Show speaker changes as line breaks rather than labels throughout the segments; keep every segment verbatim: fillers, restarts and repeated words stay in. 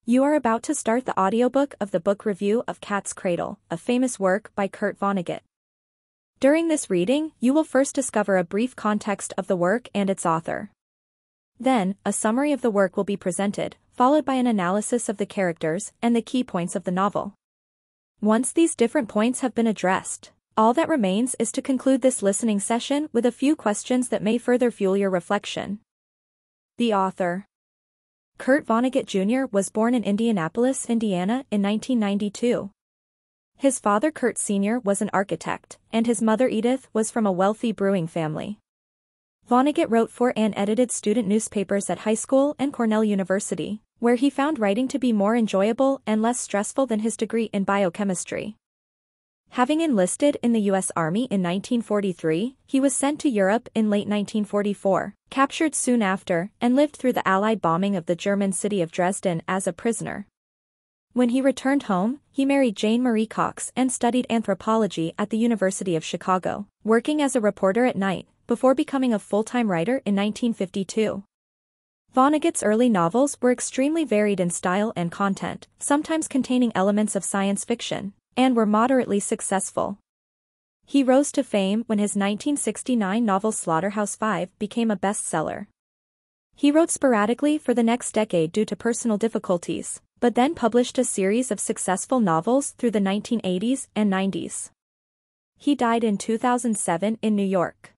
You are about to start the audiobook of the book review of Cat's Cradle, a famous work by Kurt Vonnegut. During this reading, you will first discover a brief context of the work and its author. Then, a summary of the work will be presented, followed by an analysis of the characters and the key points of the novel. Once these different points have been addressed, all that remains is to conclude this listening session with a few questions that may further fuel your reflection. The author. Kurt Vonnegut Junior was born in Indianapolis, Indiana, in nineteen ninety-two. His father Kurt Senior was an architect, and his mother Edith was from a wealthy brewing family. Vonnegut wrote for and edited student newspapers at high school and Cornell University, where he found writing to be more enjoyable and less stressful than his degree in biochemistry. Having enlisted in the U S Army in nineteen forty-three, he was sent to Europe in late nineteen forty-four, captured soon after, and lived through the Allied bombing of the German city of Dresden as a prisoner. When he returned home, he married Jane Marie Cox and studied anthropology at the University of Chicago, working as a reporter at night, before becoming a full-time writer in nineteen fifty-two. Vonnegut's early novels were extremely varied in style and content, sometimes containing elements of science fiction, and were moderately successful. He rose to fame when his nineteen sixty-nine novel Slaughterhouse-Five became a bestseller. He wrote sporadically for the next decade due to personal difficulties, but then published a series of successful novels through the nineteen eighties and nineties. He died in two thousand seven in New York.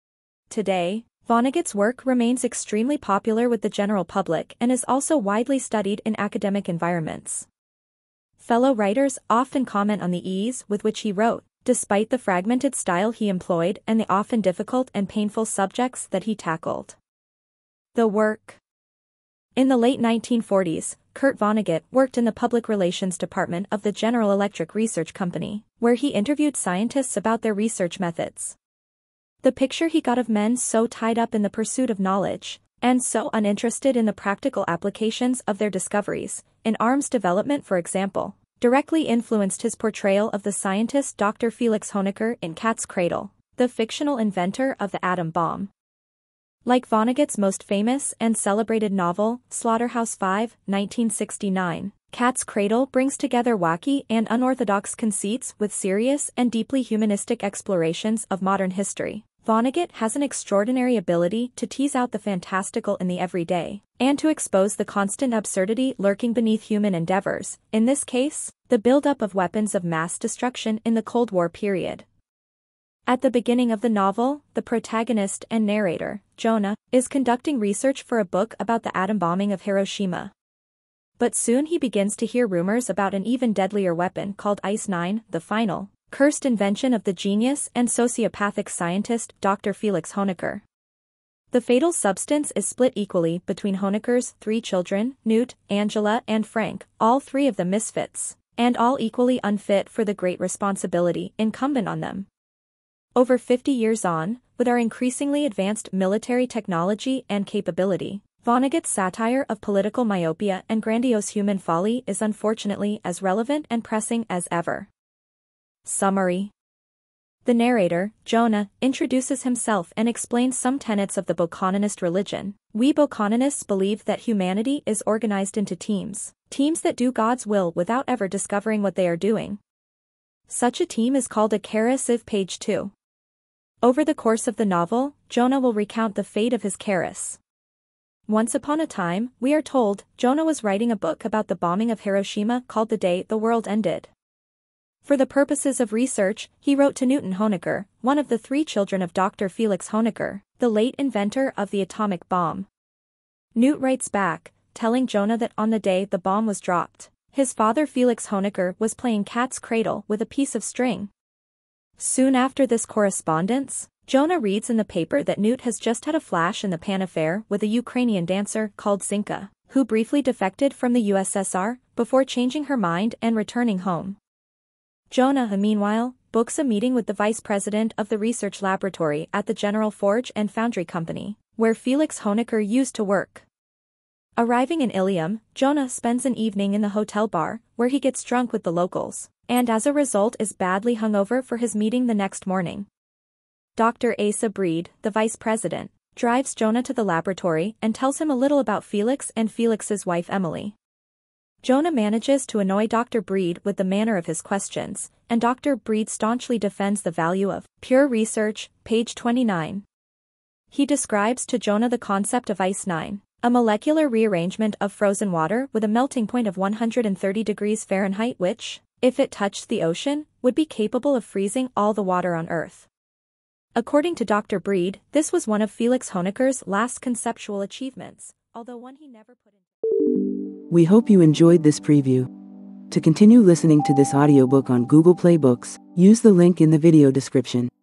Today, Vonnegut's work remains extremely popular with the general public and is also widely studied in academic environments. Fellow writers often comment on the ease with which he wrote, despite the fragmented style he employed and the often difficult and painful subjects that he tackled. The work. In the late nineteen forties, Kurt Vonnegut worked in the public relations department of the General Electric Research Company, where he interviewed scientists about their research methods. The picture he got of men so tied up in the pursuit of knowledge, and so uninterested in the practical applications of their discoveries, in arms development for example, directly influenced his portrayal of the scientist Dr Felix Hoenikker in Cat's Cradle, the fictional inventor of the atom bomb. Like Vonnegut's most famous and celebrated novel, Slaughterhouse-Five, nineteen sixty-nine, Cat's Cradle brings together wacky and unorthodox conceits with serious and deeply humanistic explorations of modern history. Vonnegut has an extraordinary ability to tease out the fantastical in the everyday, and to expose the constant absurdity lurking beneath human endeavors, in this case, the buildup of weapons of mass destruction in the Cold War period. At the beginning of the novel, the protagonist and narrator, Jonah, is conducting research for a book about the atom bombing of Hiroshima. But soon he begins to hear rumors about an even deadlier weapon called Ice nine, the final, cursed invention of the genius and sociopathic scientist Dr Felix Hoenikker. The fatal substance is split equally between Hoenikker's three children, Newt, Angela and Frank, all three of them misfits, and all equally unfit for the great responsibility incumbent on them. Over fifty years on, with our increasingly advanced military technology and capability, Vonnegut's satire of political myopia and grandiose human folly is unfortunately as relevant and pressing as ever. Summary. The narrator, Jonah, introduces himself and explains some tenets of the Bokononist religion. We Bokononists believe that humanity is organized into teams, teams that do God's will without ever discovering what they are doing. Such a team is called a kara siv, page two. Over the course of the novel, Jonah will recount the fate of his karas. Once upon a time, we are told, Jonah was writing a book about the bombing of Hiroshima called The Day the World Ended. For the purposes of research, he wrote to Newton Hoenikker, one of the three children of Dr Felix Hoenikker, the late inventor of the atomic bomb. Newt writes back, telling Jonah that on the day the bomb was dropped, his father Felix Hoenikker was playing Cat's Cradle with a piece of string. Soon after this correspondence, Jonah reads in the paper that Newt has just had a flash-in-the-pan affair with a Ukrainian dancer called Zinka, who briefly defected from the U S S R, before changing her mind and returning home. Jonah, meanwhile, books a meeting with the vice president of the research laboratory at the General Forge and Foundry Company, where Felix Hoenikker used to work. Arriving in Ilium, Jonah spends an evening in the hotel bar, where he gets drunk with the locals, and as a result is badly hungover for his meeting the next morning. Doctor Asa Breed, the vice president, drives Jonah to the laboratory and tells him a little about Felix and Felix's wife Emily. Jonah manages to annoy Doctor Breed with the manner of his questions, and Doctor Breed staunchly defends the value of pure research, page twenty-nine. He describes to Jonah the concept of Ice nine, a molecular rearrangement of frozen water with a melting point of one hundred thirty degrees Fahrenheit which, if it touched the ocean, would be capable of freezing all the water on Earth. According to Doctor Breed, this was one of Felix Hoenikker's last conceptual achievements, although one he never put into.
We hope you enjoyed this preview. To continue listening to this audiobook on Google Play Books, use the link in the video description.